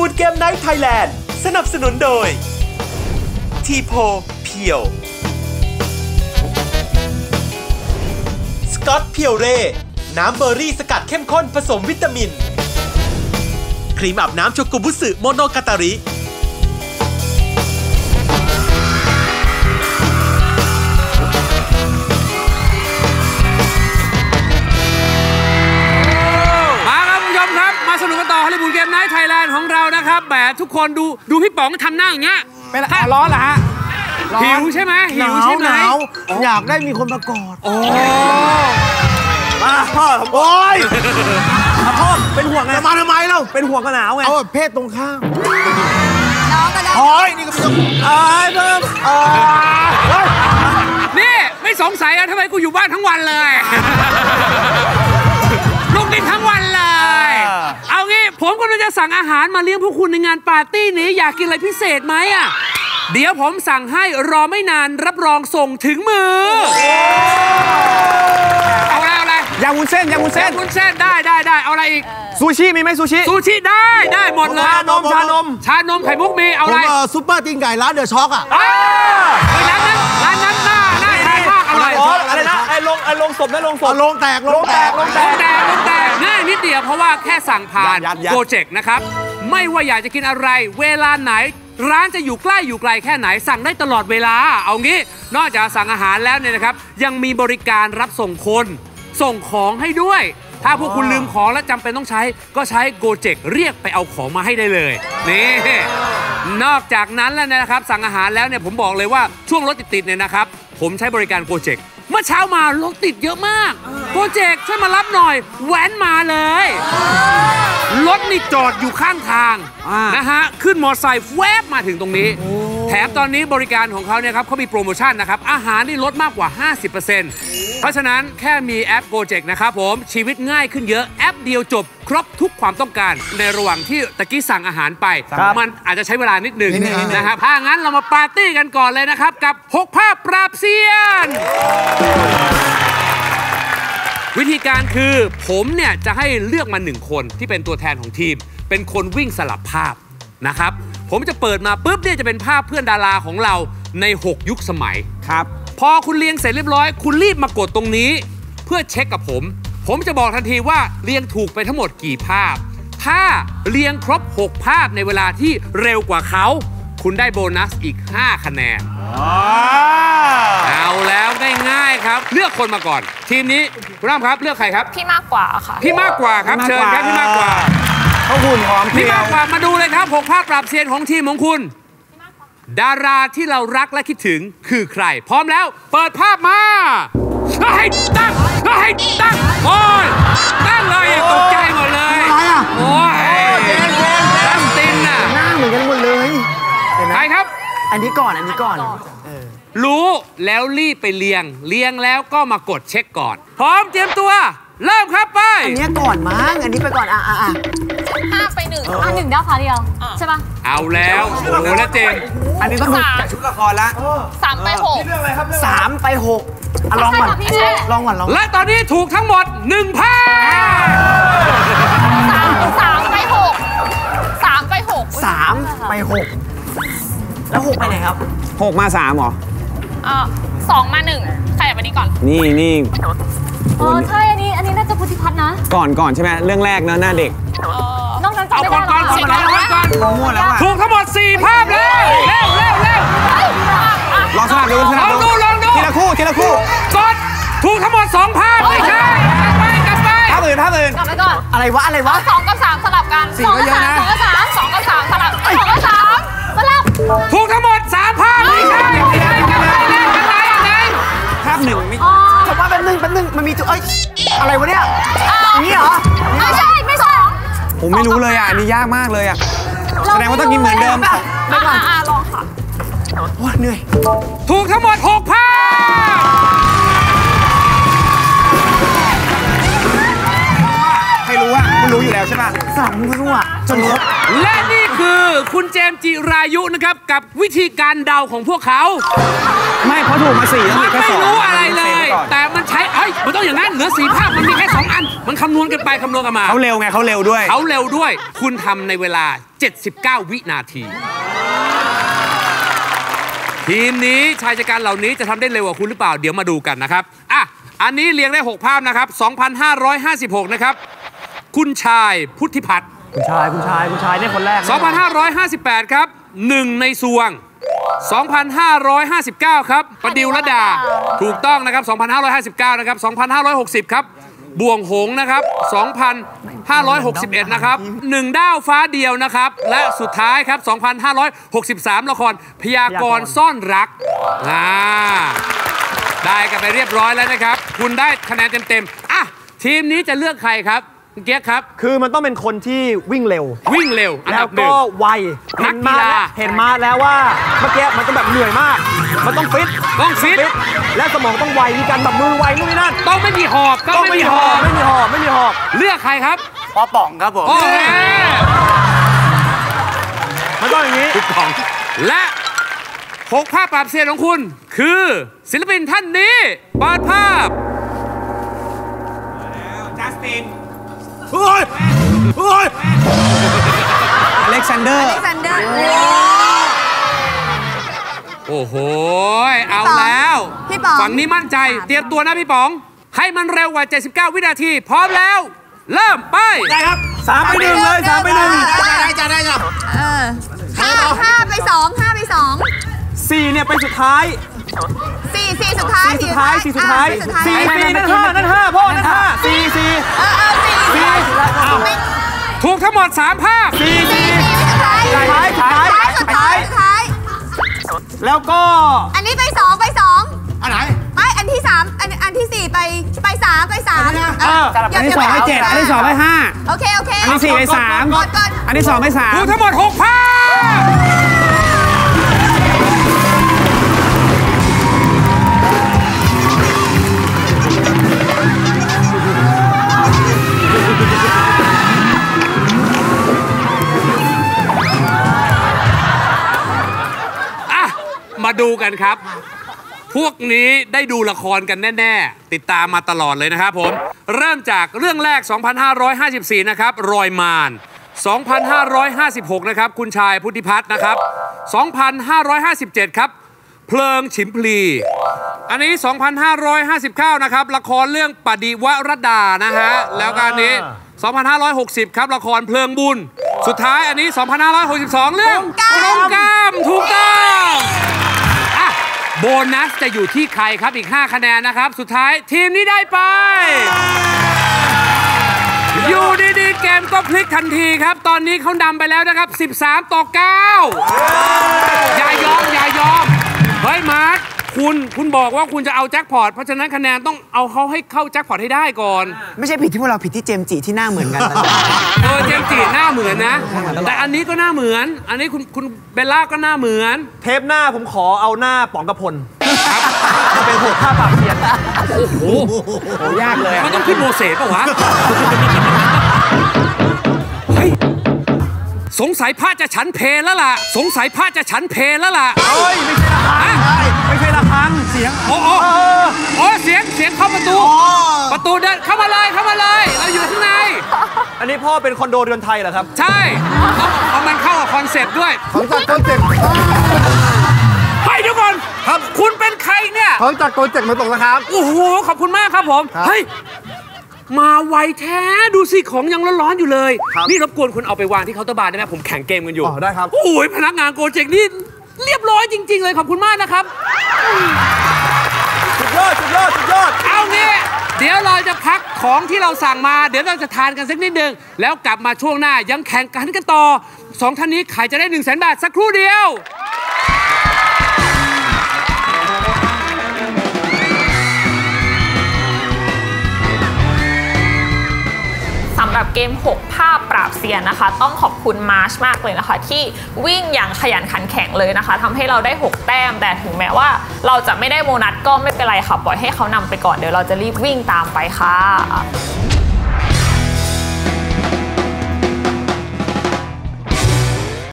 บูดเกมไนท์ไทยแลนด์สนับสนุนโดยทีโพเพียวสกอตเพียวเร่น้ำเบอร์รี่สกัดเข้มข้นผสมวิตามินครีมอาบน้ำโชกุบุสึโมโนกาตาริสนุกกันต่อฮอลลีวูดเกมไนท์ไทยแลนด์ของเรานะครับแหมทุกคนดูพี่ป๋องทำหน้าอย่างเงี้ยเป็นร้อนเหรอฮะหิวใช่ไหมหิวใช่ไหมอยากได้มีคนมากอดโอ้มาพ่อโอ้ยพ่อเป็นห่วงไงมาทำไมเล่าเป็นห่วงกันหนาวไงเพศตรงข้ามน้องก็ได้โอ้ยนี่ก็ต้องเพิ่มนี่ไม่สงสัยอะทำไมกูอยู่บ้านทั้งวันเลยลูกกินทั้งวันเลยเอางี้ผมกำลังจะสั่งอาหารมาเลี้ยงพวกคุณในงานปาร์ตี้นี้อยากกินอะไรพิเศษไหมอ่ะเดี๋ยวผมสั่งให้รอไม่นานรับรองส่งถึงมือเอาอะไรยำวุ้นเส้นได้เอาอะไรอีกซูชิมีไหมซูชิได้หมดเลยชานมไข่มุกมีเอาอะไรซุปเปอร์ตีนไก่ร้านเดอะช็อกอ่ะร้านนั้นน่าทานมากอะไรนะไอ้ลงศพลงแตกง่ายนิดเดียวเพราะว่าแค่สั่งผ่านโปรเจกต์นะครับไม่ว่าอยากจะกินอะไรเวลาไหนร้านจะอยู่ใกล้อยู่ไกลแค่ไหนสั่งได้ตลอดเวลาเอางี้นอกจากสั่งอาหารแล้วเนี่ยนะครับยังมีบริการรับส่งคนส่งของให้ด้วยถ้าพวกคุณลืมของและจำเป็นต้องใช้ก็ใช้โกเจ็กเรียกไปเอาของมาให้ได้เลยนี่นอกจากนั้นแล้วนะครับสั่งอาหารแล้วเนี่ยผมบอกเลยว่าช่วงรถติดๆเนี่ยนะครับผมใช้บริการโกเจ็กเมื่อเช้ามารถติดเยอะมากโปรเจกต์ช่วยมารับหน่อยแว้นมาเลยรถนี่จอดอยู่ข้างทางนะฮะขึ้นมอเตอร์ไซค์แวบมาถึงตรงนี้แถมตอนนี้บริการของเขาเนี่ยครับเขามีโปรโมชั่นนะครับอาหารนี่ลดมากกว่า 50% เพราะฉะนั้นแค่มีแอปโปรเจกต์นะครับผมชีวิตง่ายขึ้นเยอะแอปเดียวจบครบทุกความต้องการในระหว่างที่ตะกี้สั่งอาหารไปมันอาจจะใช้เวลานิดนึงนะครับถ้างั้นเรามาปาร์ตี้กันก่อนเลยนะครับกับ6ภาพปราบเซียนวิธีการคือผมเนี่ยจะให้เลือกมา1คนที่เป็นตัวแทนของทีมเป็นคนวิ่งสลับภาพนะครับผมจะเปิดมาปุ๊บเนี่ยจะเป็นภาพเพื่อนดาราของเราใน6ยุคสมัยครับพอคุณเรียงเสร็จเรียบร้อยคุณรีบมากดตรงนี้เพื่อเช็คกับผมจะบอกทันทีว่าเรียงถูกไปทั้งหมดกี่ภาพถ้าเรียงครบ6ภาพในเวลาที่เร็วกว่าเขาคุณได้โบนัสอีก5คะแนนเอาแล้วง่ายๆครับเลือกคนมาก่อนทีมนี้คุณน้ำครับเลือกใครครับพี่มากกว่าค่ะพี่มากกว่าครับเชิญครับพี่มากกว่าเขาหุ่นหอมพี่มากกว่ามาดูเลยครับ6ภาพปราบเซียนของทีมของคุณดาราที่เรารักและคิดถึงคือใครพร้อมแล้วเปิดภาพมาให้ตั้งโอ้ยตั้งเลยตกใจหมดเลยอะไรอ่ะโอ้ยจัสตินน่ะหน้าเหมือนกันหมดเลยใครครับอันนี้ก่อนรู้แล้วรีบไปเรียงแล้วก็มากดเช็คก่อนพร้อมเตรียมตัวเริ่มครับไปอันนี้ก่อนมั้งอันนี้ไปก่อน 5 ไป 1 1ได้ค่ะเดียวใช่ปะเอาแล้วโอ้โหแล้วเจมอันนี้ต้องดูจากชุดละครละ 3 ไป 6 3 ไป 6ลองก่อนและตอนนี้ถูกทั้งหมด1ภาพ 3 ไป 6 3 ไป 6 3 ไป 6แล้ว6ไปไหนครับ6มา3เหรอ 2 มา 1ใครแบบนี้ก่อนนี่ใช่อันนี้น่าจะพุทธิพัฒน์นะก่อนใช่ไหมเรื่องแรกเนอะหน้าเด็กนอกนั้นจำไม่ได้ก่อนมั่วแล้วถูกทั้งหมด4ภาพเลยเร็วลองสลับดูทีละคู่กดถูกทั้งหมด2ภาพไม่ใช่กลับไปภาพอื่นกลับไปก่อนอะไรวะ 2 กับ 3สลับกัน 2 กับ 3 2 กับ 3 2 กับ 3สลับ2 กับ 3สลับถูกทั้งหมด3ภาพไม่ใช่ภาพ1ไม่แต่ว่าเป็นหนึ่งมันมีจุดอะไรวะเนี่ยนี่เหรอไม่ใช่2 ผมไม่รู้เลยอ่ะอันนี้ยากมากเลยอ่ะแสดงว่าต้องกินเหมือนเดิมลองค่ะว้าเหนื่อยถูกทั้งหมด6ภาพให้รู้ว่าคุณรู้อยู่แล้วใช่ป่ะ3รู้อ่ะจนลบและนี่คือคุณเจมส์จิรายุนะครับกับวิธีการเดาของพวกเขาไม่เพราะถูกมา4 มันไม่รู้อะไรเลยแต่มันใช้ฮ้ยมันต้องอย่างนั้นเหลือ4 ภาพมันมีแค่2 อันมันคำนวณกันไปคำนวณกันมาเขาเร็วไงเขาเร็วด้วยคุณทำในเวลา79 วินาทีทีมนี้ชายชะกันเหล่านี้จะทำได้เร็วกว่าคุณหรือเปล่าเดี๋ยวมาดูกันนะครับอันนี้เรียงได้6 ภาพนะครับ2556นะครับคุณชายพุทธิพัฒน์คุณชายเนี่ยคนแรก 2558ครับ1ในสวง2559ครับประดิวรดาถูกต้องนะครับ2559นะครับ2560ครับบ่วงหงนะครับ2561นะครับ1 ดาวฟ้าเดียวนะครับและสุดท้ายครับ2563ละครพยากรณ์ซ่อนรักได้กันไปเรียบร้อยแล้วนะครับคุณได้คะแนนเต็มๆทีมนี้จะเลือกใครครับเกียร์ครับคือมันต้องเป็นคนที่วิ่งเร็วแล้วก็ไวนักกีฬาเห็นมาแล้วว่าเมื่อกี้มันต้องแบบเหนื่อยมากมันต้องฟิตและสมองต้องไวมีการแบบมือไวนู่นนี่นั่นต้องไม่มีหอบไม่มีหอบเลือกใครครับปอป่องครับผมมันต้องอย่างนี้ป่องและ6 ภาพปราบเซียนของคุณคือศิลปินท่านนี้เปิดภาพจัสตินอเล็กซานเดอร์โอ้โหเอาแล้วฝั่งนี้มั่นใจเตรียมตัวนะพี่ป๋องให้มันเร็วกว่า79 วินาทีพร้อมแล้วเริ่มไปได้ครับ3 ไป 1เลย3 ไป 1 ได้ครับ5 ไป 2 4เนี่ยไปสุดท้าย 4 สุดท้าย 4นั่น5พ่อนั่น5 4 ถูกทั้งหมด3 ภาพ 4สุดท้ายแล้วก็อันนี้ไป2 อันไหนไม่อันที่3อันที่4ไป3 อันที่2ไป7อันที่2ไป5 โอเคอันที่4ไป3อันที่2ไป3 ถูกทั้งหมด6 ภาพมาดูกันครับพวกนี้ได้ดูละครกันแน่ๆติดตามมาตลอดเลยนะครับผมเริ่มจากเรื่องแรก2554นะครับรอยมาร2556นะครับคุณชายพุทธิพัฒน์นะครับ2557ครับเพลิงฉิมพลีอันนี้2559นะครับละครเรื่องปฏิวรดานะฮะแล้วก็อันนี้2560ครับละครเพลิงบุญสุดท้ายอันนี้2562เรื่องกรงกรรมถูกต้องโบนัสจะอยู่ที่ใครครับอีก5 คะแนนนะครับสุดท้ายทีมนี้ได้ไปอยู่ดีๆเกมก็พลิกทันทีครับตอนนี้เขานำไปแล้วนะครับ13-9อย่ายอมเฮ้ยมาร์คคุณบอกว่าคุณจะเอาแจ็คพอตเพราะฉะนั้นคะแนนต้องเอาเขาให้เข้าแจ็คพอตให้ได้ก่อนไม่ใช่ผิดที่พวกเราผิดที่เจมส์จิที่หน้าเหมือนกันเจมส์จิหน้าเหมือนนะแต่อันนี้ก็หน้าเหมือนอันนี้คุณเบลล่าก็หน้าเหมือนเทปหน้าผมขอเอาหน้าป๋องกระพลจะเป็น6 ภาพปราบเซียนโอ้โหยากเลยมันต้องขึ้นโมเสสป่ะวะเฮ้ยสงสัยพระจะฉันเพลแล้วล่ะเฮ้ยไม่ใช่ละครังเสียงโอ้เสียงเข้าประตูเดินเข้ามาเลยเราอยู่ข้างในอันนี้พ่อเป็นคอนโดเรือนไทยเหรอครับใช่เอามันเข้ากับคอนเซ็ปต์ด้วยของจัดคอนเซ็ปต์ให้เดี๋ยวก่อนครับคุณเป็นใครเนี่ยของจัดโปรเจกต์มาตกนะครับโอ้โหขอบคุณมากครับผมเฮ้ยมาไวแท้ดูสิของยังร้อนๆอยู่เลยนี่รบกวนคุณเอาไปวางที่เคาน์เตอร์บาร์ได้ไหมผมแข่งเกมกันอยู่ได้ครับโอ้ยพนักงานโปรเจกต์นี่เรียบร้อยจริงๆเลยขอบคุณมากนะครับสุดยอดเอางี้เดี๋ยวเราจะพักของที่เราสั่งมาเดี๋ยวเราจะทานกันสักนิดนึงแล้วกลับมาช่วงหน้ายังแข่งกันต่อ2 ท่านนี้ใครจะได้100,000 บาทสักครู่เดียวสำหรับเกม6ภาพปราบเซียนนะคะต้องขอบคุณมาร์ชมากเลยนะคะที่วิ่งอย่างขยันขันแข็งเลยนะคะทำให้เราได้6แต้มแต่ถึงแม้ว่าเราจะไม่ได้โบนัสก็ไม่เป็นไรค่ะปล่อยให้เขานำไปก่อนเดี๋ยวเราจะรีบวิ่งตามไปค่ะ